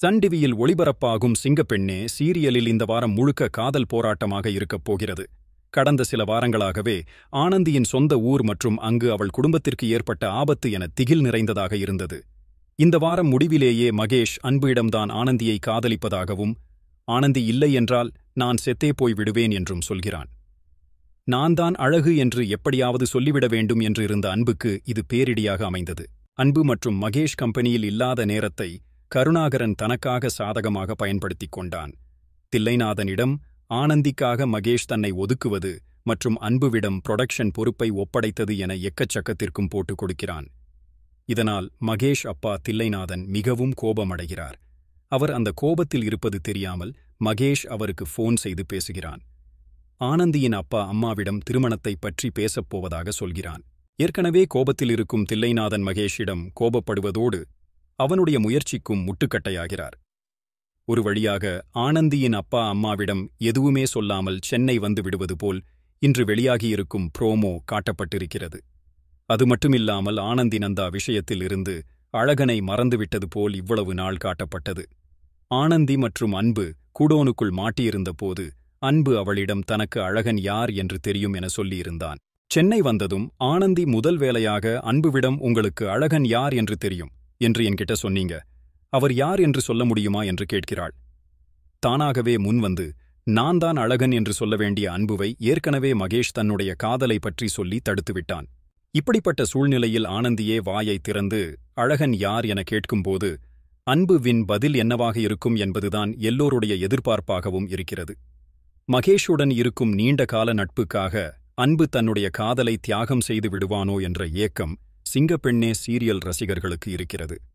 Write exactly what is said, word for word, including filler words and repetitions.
Sun டிவியில் ஒளிபரப்பாகும் சிங்கப்பெண்ணே சீரியலில் இந்த வாரம் முழுக்க காதல் போராட்டமாக இருக்கப் போகிறது. கடந்த சில வாரங்களாகவே ஆனந்தியின் சொந்த ஊர் மற்றும் அங்கு அவள் குடும்பத்திற்கு ஏற்பட்ட ஆபத்து என திகில் நிறைந்ததாக இருந்தது. இந்த வாரம் முடிவிலேயே மகேஷ் அன்புவிடம்தான் ஆனந்தியை காதலிப்பதாகவும், ஆனந்தி இல்லை என்றால் நான் செத்தே போய் விடுவேன் என்றும் சொல்கிறான். நான் தான் அழகு என்று எப்படியாவது சொல்லிவிட வேண்டும் என்று இருந்த அன்புக்கு இது பேரிடியாக அமைந்தது. அன்பு மற்றும் மகேஷ் கம்பெனியில் இல்லாத நேரத்தை கருணாகரன் தனக்காக சாதகமாக பயன்படுத்திக் கொண்டான். தில்லைநாதனிடம் ஆனந்திக்காக மகேஷ் தன்னை ஒதுக்குவது மற்றும் அன்புவிடம் புரொடக்ஷன் பொறுப்பை ஒப்படைத்தது என எக்கச்சக்கத்திற்கும் போட்டுக் கொடுக்கிறான். இதனால் மகேஷ் அப்பா தில்லைநாதன் மிகவும் கோபமடைகிறார். அவர் அந்த கோபத்தில் இருப்பது தெரியாமல் மகேஷ் அவருக்கு ஃபோன் செய்து பேசுகிறான். ஆனந்தியின் அப்பா அம்மாவிடம் திருமணத்தை பற்றி பேசப்போவதாக சொல்கிறான். ஏற்கனவே கோபத்தில் இருக்கும் தில்லைநாதன் மகேஷிடம் கோபப்படுவதோடு அவனுடைய முயற்சிக்கும் முட்டுக்கட்டையாகிறார். ஒரு வழியாக ஆனந்தியின் அப்பா அம்மாவிடம் எதுவுமே சொல்லாமல் சென்னை வந்து விடுவது போல் இன்று வெளியாகியிருக்கும் ப்ரோமோ காட்டப்பட்டிருக்கிறது. அது மட்டுமில்லாமல் ஆனந்தி நந்தா விஷயத்தில் இருந்து அழகனை மறந்துவிட்டது போல் இவ்வளவு நாள் காட்டப்பட்டது. ஆனந்தி மற்றும் அன்பு கூடோனுக்குள் மாட்டியிருந்த போது அன்பு அவளிடம் தனக்கு அழகன் யார் என்று தெரியும் என சொல்லியிருந்தான். சென்னை வந்ததும் ஆனந்தி முதல் வேளையாக அன்புவிடம் உங்களுக்கு அழகன் யார் என்று தெரியும் என்று என்கிட்ட சொன்னீங்க, அவர் யார் என்று சொல்ல முடியுமா என்று கேட்கிறாள். தானாகவே முன்வந்து நான் தான் அழகன் என்று சொல்ல வேண்டிய அன்புவை ஏற்கனவே மகேஷ் தன்னுடைய காதலை பற்றி சொல்லி தடுத்துவிட்டான். இப்படிப்பட்ட சூழ்நிலையில் ஆனந்தியே வாயை திறந்து அழகன் யார் என கேட்கும்போது அன்புவின் பதில் என்னவாக இருக்கும் என்பதுதான் எல்லோருடைய எதிர்பார்ப்பாகவும் இருக்கிறது. மகேஷுடன் இருக்கும் நீண்ட கால நட்புக்காக அன்பு தன்னுடைய காதலை தியாகம் செய்து விடுவானோ என்ற ஏக்கம் சிங்கப்பெண்ணே சீரியல் ரசிகர்களுக்கு இருக்கிறது.